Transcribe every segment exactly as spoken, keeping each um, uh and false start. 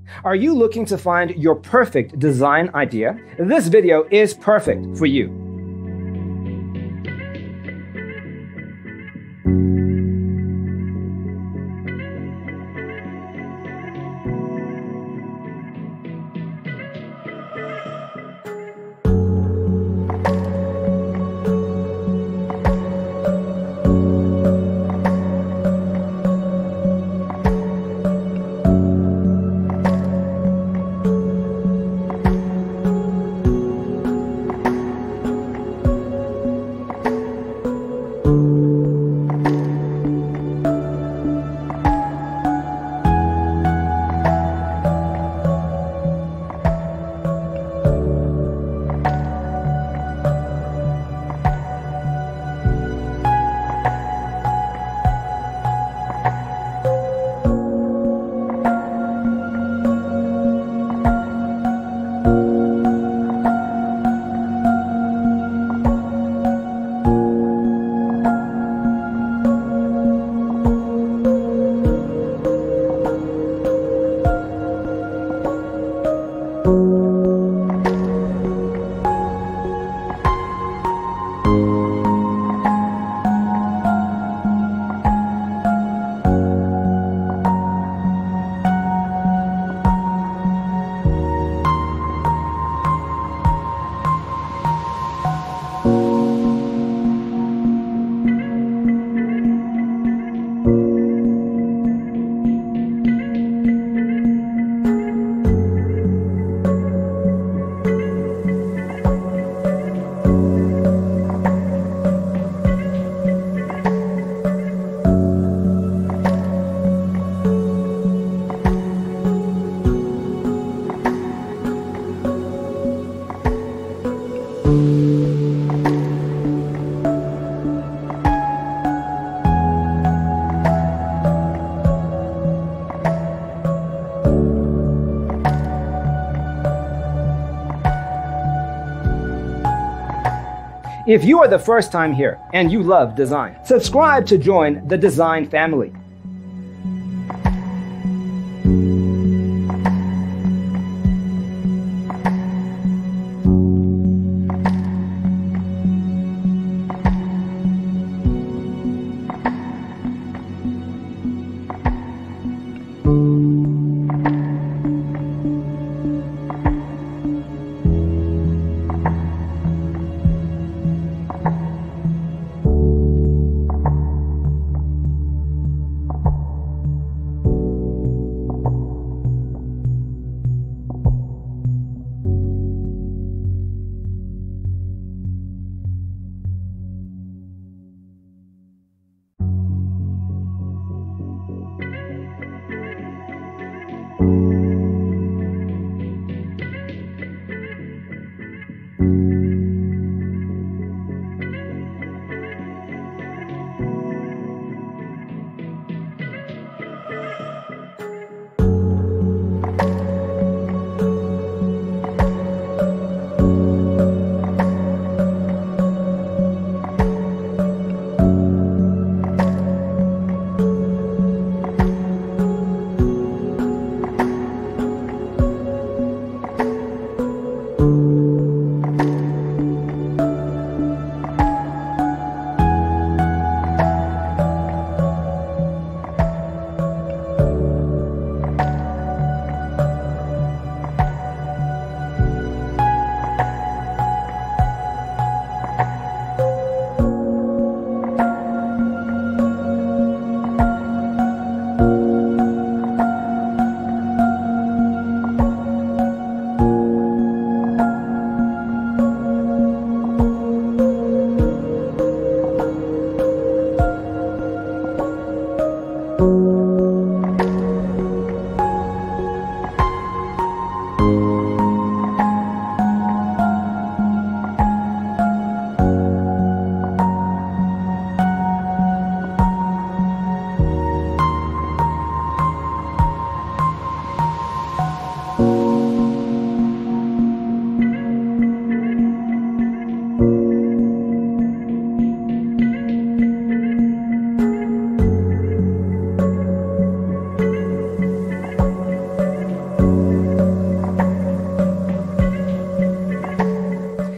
Are you looking to find your perfect design idea? This video is perfect for you. If you are the first time here and you love design, subscribe to join the design family.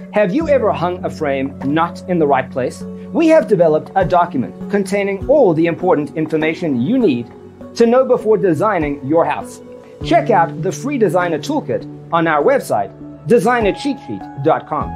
Have you ever hung a frame not in the right place? We have developed a document containing all the important information you need to know before designing your house. Check out the free designer toolkit on our website, designer cheat sheet dot com.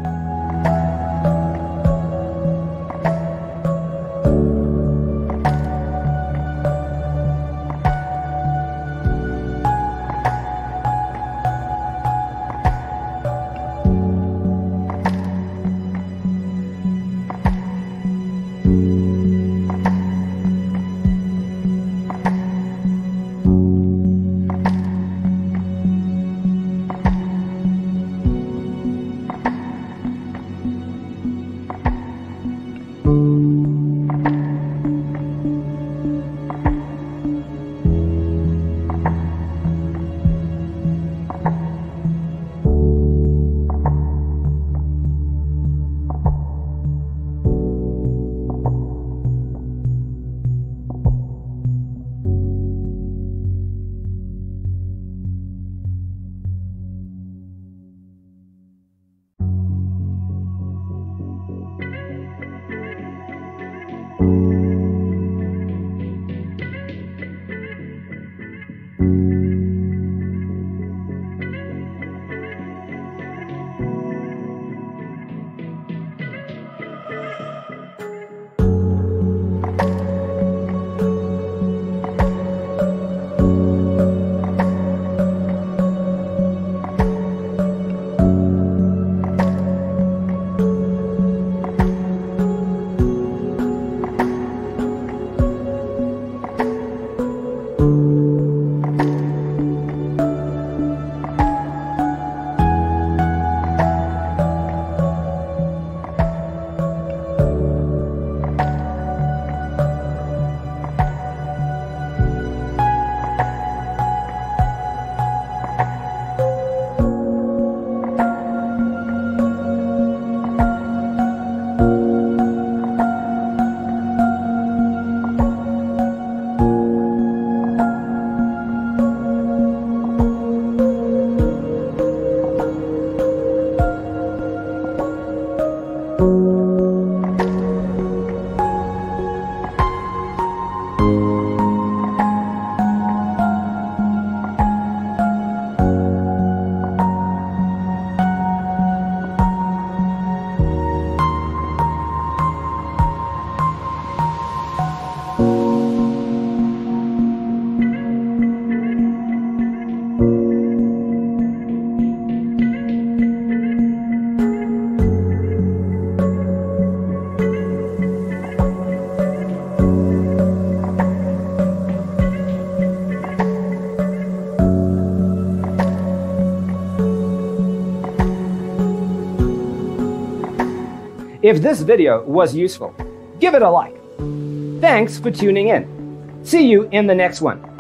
If this video was useful, give it a like. Thanks for tuning in. See you in the next one.